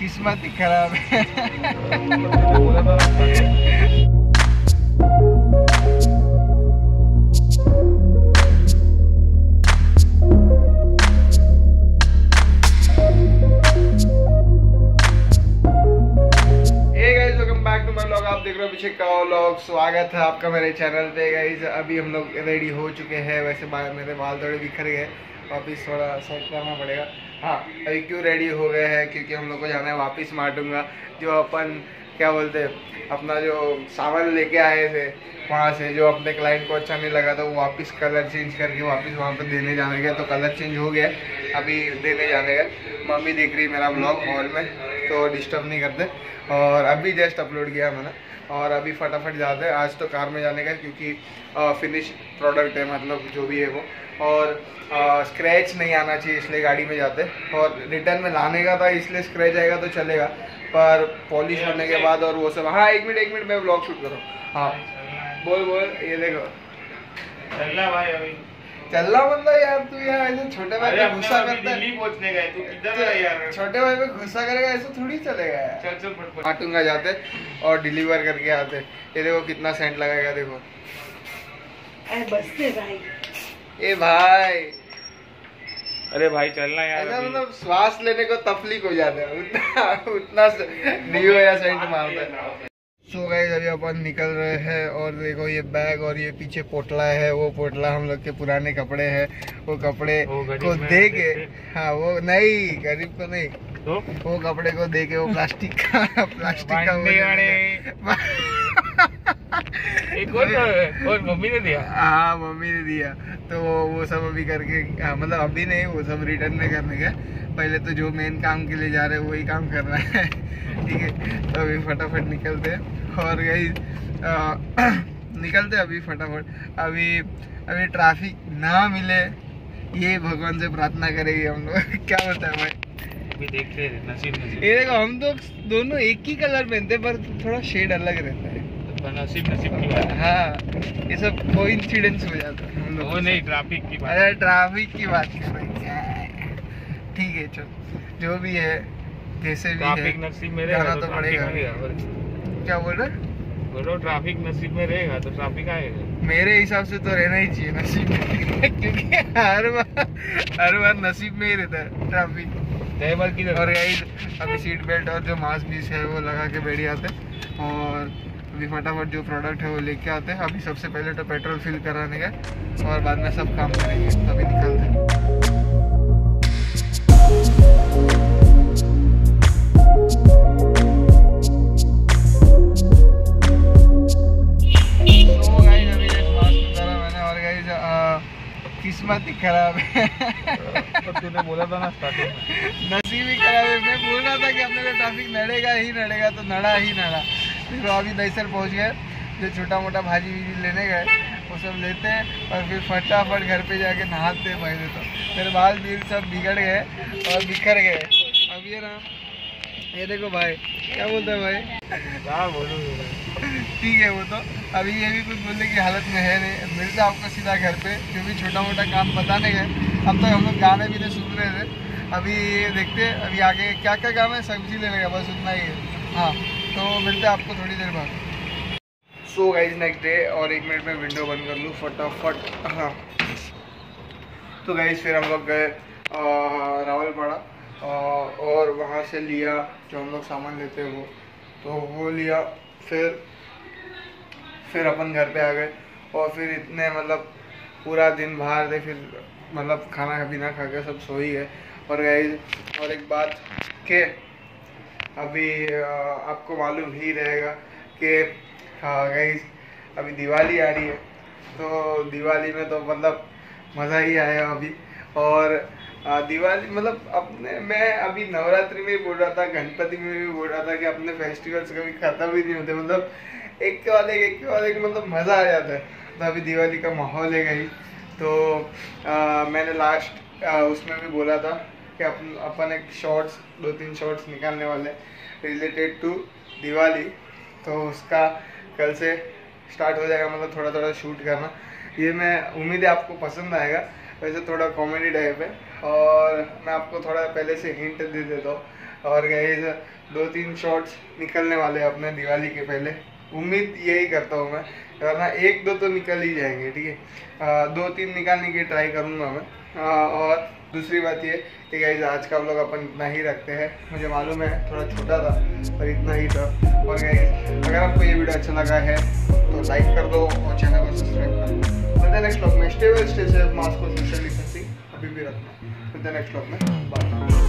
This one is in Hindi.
किस्मत ही खराब है। आप देख रहे हो अभिषेक का व्लॉग। स्वागत है आपका मेरे चैनल पे गाइस। अभी हम लोग रेडी हो चुके हैं। वैसे मेरे बाल थोड़े बिखर गए, वापिस थोड़ा सेट करना पड़ेगा। हाँ, अभी क्यों रेडी हो गए हैं, क्योंकि हम लोग को जाना है वापस माटुंगा। जो अपन क्या बोलते हैं, अपना जो सामान लेके आए थे वहाँ से, जो अपने क्लाइंट को अच्छा नहीं लगा था, वो वापस कलर चेंज करके वापस वहाँ पर देने जाने गए। तो कलर चेंज हो गया, अभी देने जाने गए। मम्मी देख रही मेरा व्लॉग हॉल में, तो डिस्टर्ब नहीं करते। और अभी जस्ट अपलोड किया मैंने, और अभी फटाफट जाते हैं। आज तो कार में जाने का, क्योंकि फिनिश प्रोडक्ट है, मतलब जो भी है वो। और स्क्रैच नहीं आना चाहिए, इसलिए गाड़ी में जाते। और रिटर्न में लाने का था, इसलिए स्क्रैच आएगा तो चलेगा, पर पॉलिश होने के बाद और वो सब। हाँ, एक मिनट मैं व्लॉग शूट करूँ। हाँ बोल, ये देखो चलना भाई। अभी चलना मतलब यार, तू यार ऐसे छोटे भाई पे गुस्सा करता है। दिल्ली पहुंचने गए, तू किधर है यार? छोटे भाई पे गुस्सा करेगा, ऐसे थोड़ी चलेगा यार। चल फटफट माटुंगा जाते और डिलीवर करके आते। ये देखो कितना सेंट लगाएगा, देखो। बसते भाई। ए भाई, अरे भाई चलना यार। ऐसा मतलब श्वास लेने को तकलीफ हो जाता है, उतना डियो या सेंट मारता है। सो गाइस, अभी अपन निकल रहे हैं। और देखो ये बैग और ये पीछे पोटला है। वो पोटला हम लोग के पुराने कपड़े हैं। वो कपड़े को दे के, हाँ वो नहीं, गरीब को नहीं, तो वो कपड़े को दे के वो प्लास्टिक का और मम्मी ने दिया। हाँ, मम्मी ने दिया। तो वो सब अभी करके, मतलब अभी नहीं, वो सब रिटर्न में करने का। पहले तो जो मेन काम के लिए जा रहे हैं वही काम करना है, ठीक है। तो अभी फटाफट निकलते हैं। और यही निकलते अभी फटाफट। अभी ट्रैफिक ना मिले, ये भगवान से प्रार्थना करेंगे हम लोग। क्या होता है भाई, अभी देखते हैं, नसीब। ये देखो, हम तो दोनों एक ही कलर पहनते, पर थोड़ा शेड अलग रहता है। नसीब की बात। हाँ, ये सब कोइंसिडेंस हो जाता है हम लोग। वो नहीं, ट्रैफिक की बात। अरे ट्रैफिक की बात कर रहे हैं, ठीक है। चल, जो भी है, जैसे भी ट्रैफिक है, नसीब में जाना रहेगा तो पड़ेगा। क्या बोल रहे? बोलो ट्रैफिक नसीब में रहेगा तो ट्रैफिक आएगा। मेरे हिसाब से तो रहना ही चाहिए नसीब में, क्योंकि हर बार नसीब में ही रहता है ट्रैफिक। और यही अभी सीट बेल्ट और जो मास्क भी है वो लगा के बैठ जाते। और अभी फटाफट जो प्रोडक्ट है वो लेके आते हैं। अभी सबसे पहले तो पेट्रोल फिल कराने का, और बाद में सब काम करेंगे। अभी निकलते हैं। किस्मत ही खराब है। तो तूने बोला था ना स्टार्टिंग में, नसीब ही खराब है। मैं बोल रहा था कि अपने को ट्रैफिक नड़ेगा, तो नड़ा ही नड़ा। फिर अभी दहीसर पहुंच गए। जो छोटा मोटा भाजी लेने गए, वो सब लेते हैं, और फिर फटाफट घर पे जाके नहाते। पहले तो मेरे बाल भी सब बिगड़ गए और बिखर गए। अब ये ना, ये देखो भाई, क्या बोलता है भाई? क्या बोलूं, ठीक है। वो तो अभी ये भी कुछ बोलने की हालत में है नहीं। मिलते आपको सीधा घर पे, जो भी छोटा मोटा काम बताने गए। अब तक हम लोग गाने भी नहीं सुन रहे थे। अभी देखते हैं अभी आगे क्या क्या काम है। सब्जी लेने का, बस उतना ही है। हाँ, तो मिलते हैं आपको थोड़ी देर बाद। So guys, next day. और 1 मिनट में विंडो बंद कर लूँ फटाफट। हाँ, तो गाइस फिर हम लोग गए रावलपाड़ा, और वहाँ से लिया जो हम लोग सामान लेते हैं वो, तो वो लिया। फिर अपन घर पे आ गए। और फिर इतने मतलब पूरा दिन बाहर थे। फिर मतलब खाना पीना खा के सब सो ही गए। और गाइस, और एक बात कि अभी आपको मालूम ही रहेगा कि हाँ गाइस, अभी दिवाली आ रही है। तो दिवाली में तो मतलब मज़ा ही आया अभी। और दिवाली मतलब मैं अभी नवरात्रि में भी बोल रहा था, गणपति में भी बोल रहा था कि अपने फेस्टिवल्स कभी ख़त्म ही नहीं होते। मतलब एक के बाद एक मतलब मज़ा आ जाता है। तो अभी दिवाली का माहौल है गई। तो मैंने लास्ट उसमें भी बोला था कि अपन एक 2-3 शॉर्ट्स निकालने वाले रिलेटेड टू दिवाली। तो उसका कल से स्टार्ट हो जाएगा, मतलब थोड़ा थोड़ा शूट करना। ये मैं उम्मीद है आपको पसंद आएगा। वैसे थोड़ा कॉमेडी टाइप है। और मैं आपको थोड़ा पहले से हिंट दे देता हूँ और गाइस 2-3 शॉट्स निकलने वाले हैं अपने दिवाली के पहले, उम्मीद यही करता हूँ मैं, वरना 1-2 तो निकल ही जाएंगे, ठीक है। 2-3 निकालने की ट्राई करूँगा मैं। और दूसरी बात ये कि गाइस आज का व्लॉग अपन इतना ही रखते हैं, मुझे मालूम है थोड़ा छोटा था पर इतना ही था। और गाइस अगर आपको ये वीडियो अच्छा लगा है तो लाइक कर दो और चैनल को सब्सक्राइब कर दो। मिलते हैं नेक्स्ट व्लॉग में। Stay well, stay safe, mask को सोशल डिस्टेंसिंग अभी भी रखना। मिलते हैं नेक्स्ट व्लॉग में, बाय।